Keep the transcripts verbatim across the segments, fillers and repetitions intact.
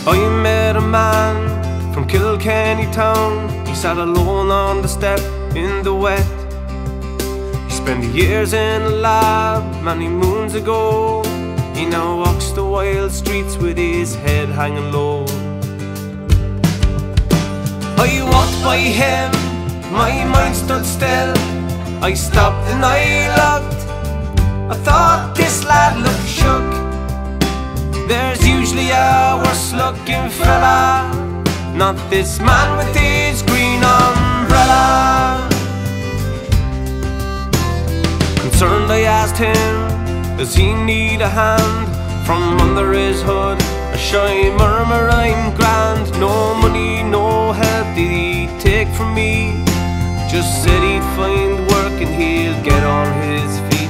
I met a man from Kilkenny town. He sat alone on the step in the wet. He spent years in a lab many moons ago. He now walks the wild streets with his head hanging low. I walked by him, my mind stood still. I stopped and I looked. I thought this lad looked shook. There's usually a worse looking fella, not this man with his green umbrella. Concerned I asked him, does he need a hand? From under his hood a shy murmur, I'm grand. No money, no help did he take from me. Just said he'd find work and he'll get on his feet.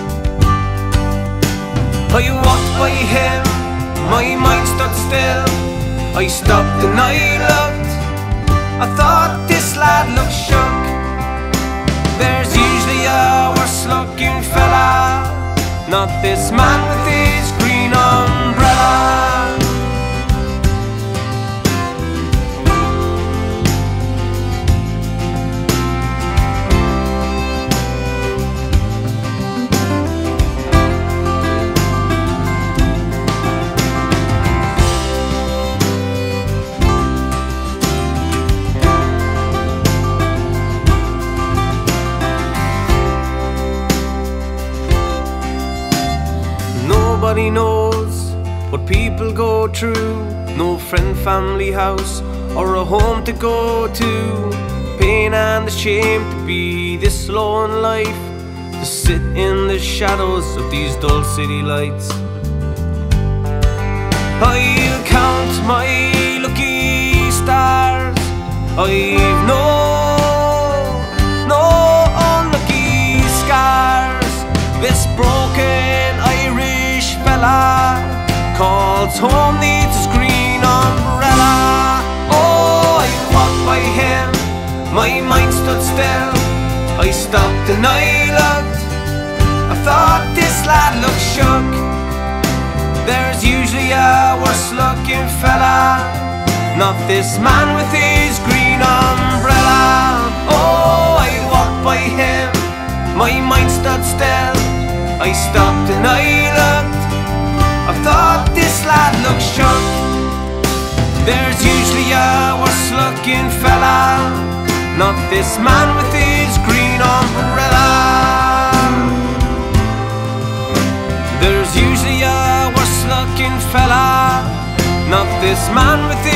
I walked by him, my mind stood still. I stopped and I looked. I thought this lad looked shook. There's usually a worse looking fella, not this man with his green umbrella. Nobody knows what people go through. No friend, family, house, or a home to go to. Pain and the shame to be this low in life, to sit in the shadows of these dull city lights. I'll count my lucky stars. I've no, no unlucky scars. This broken Irish fella calls home, needs his green umbrella. Oh, I walked by him, my mind stood still. I stopped and I looked. I thought this lad looked shook. There's usually a worse looking fella, not this man with his green umbrella. Oh, I walked by him, my mind stood still. I stopped and I looked. I thought this lad looked shook. There's usually a worse looking fella, not this man with his green umbrella. There's usually a worse looking fella, not this man with his